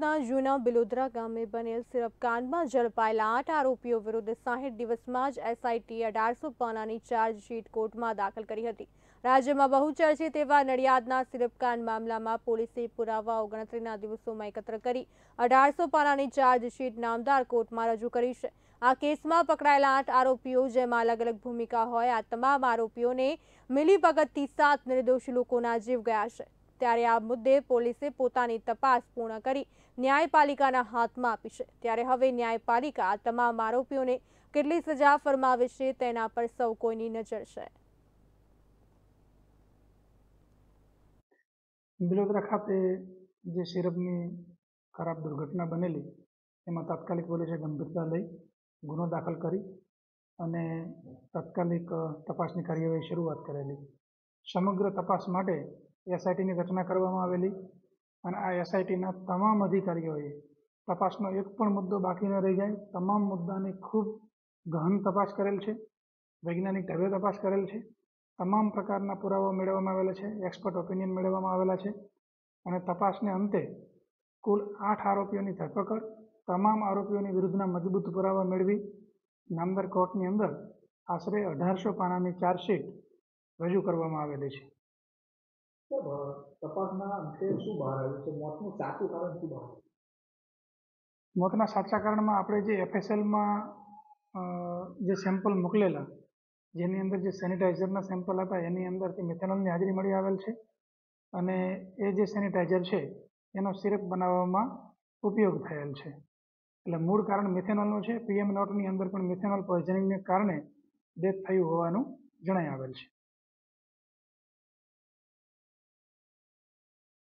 નડિયાદના જૂના બિલોદરા ગામે બનેલ સિરપકાંડમાં ઝડપાયેલા 8 આરોપીઓ વિરુદ્ધ 60 દિવસમાં જ એસઆઈટી 1800 પાનાની ચાર્જશીટ કોર્ટમાં દાખલ કરી હતી। રાજ્યમાં બહુચર્ચિત એવા નડિયાદના સિરપકાંડ મામલામાં પોલીસે પુરાવાઓ ગણતરીના દિવસોમાં એકત્ર કરી 1800 પાનાની ચાર્જશીટ નામદાર કોર્ટમાં રજૂ કરી છે। આ કેસમાં પકડાયેલા 8 આરોપીઓ, જેમાં અલગ અલગ ભૂમિકા હોય, આ તમામ આરોપીઓને મિલીભગતથી 7 નિર્દોષ લોકોના જીવ ગયા છે। ત્યારે આ મુદ્દે પોલીસે પોતાની તપાસ પૂર્ણ કરી ન્યાયપાલિકાના હાથમાં આપી છે। ત્યારે હવે ન્યાયપાલિકા આ તમામ આરોપીઓને કેટલી સજા ફરમાવે છે તેના પર સૌ કોઈની નજર છે। બિલોદરા ખાતે જે સિરપની ખરાબ દુર્ઘટના બનેલી એમાં તાત્કાલિક પોલીસે ગંભીરતા લઈ ગુનો દાખલ કરી અને તાત્કાલિક તપાસની કાર્યવાહી શરૂઆત કરેલી। સમગ્ર તપાસ માટે એસઆઈટીની રચના કરવામાં આવેલી અને આ એસઆઈટીના તમામ અધિકારીઓએ તપાસનો એક પણ મુદ્દો બાકી ન રહી જાય, તમામ મુદ્દાની ખૂબ ગહન તપાસ કરેલ છે, વૈજ્ઞાનિક ઢબે તપાસ કરેલ છે, તમામ પ્રકારના પુરાવા મેળવવામાં આવેલા છે, એક્સપર્ટ ઓપિનિયન મેળવવામાં આવેલા છે અને તપાસને અંતે કુલ 8 આરોપીઓની ધરપકડ, તમામ આરોપીઓની વિરુદ્ધના મજબૂત પુરાવા મેળવી નામદાર કોર્ટની અંદર આશરે 1800 પાનાની ચાર્જશીટ રજૂ કરવામાં આવેલી છે। તપાસના અંતે શું બહાર આવ્યું છે? મોતનું સાચું કારણ શું બહાર આવ્યું? મોતના સાચા કારણમાં આપણે જે એફએસએલમાં જે સેમ્પલ મોકલેલા, જેની અંદર જે સેનિટાઈઝરના સેમ્પલ હતા એની અંદરથી મિથેનોલની હાજરી મળી આવેલ છે અને એ જે સેનિટાઈઝર છે એનો સિરપ બનાવવામાં ઉપયોગ થયેલ છે। એટલે મૂળ કારણ મિથેનોલનું છે। PM નોટની અંદર પણ મિથેનોલ પોઈઝનિંગને કારણે ડેથ થયું હોવાનું જણાઈ આવેલ છે।